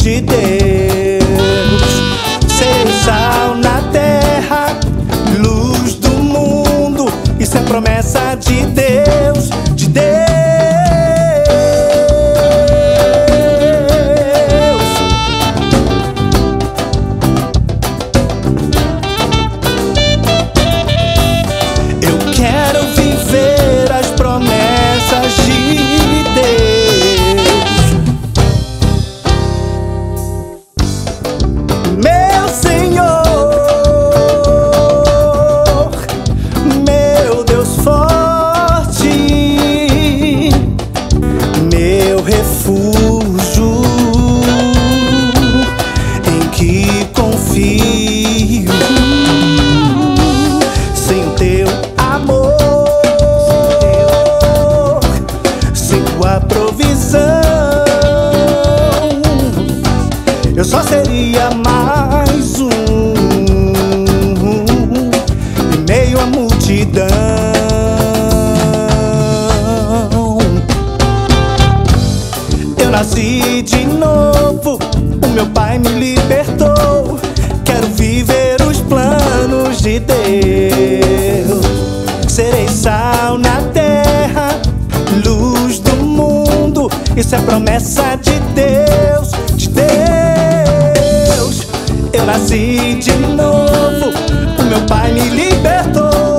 de Deus. Ser sal na terra, luz do mundo. Isso é promessa de Deus, de Deus. Eu quero viver as promessas de Deus. Meu Senhor, meu Deus forte, meu refúgio, em que confio. Sem o teu amor, sem tua provisão, eu só seria mais um em meio à multidão. Eu nasci de novo, o meu Pai me libertou. Quero viver os planos de Deus. Serei sal na terra, luz do mundo. Isso é promessa de Deus, de Deus. Eu nasci de novo, o meu Pai me libertou.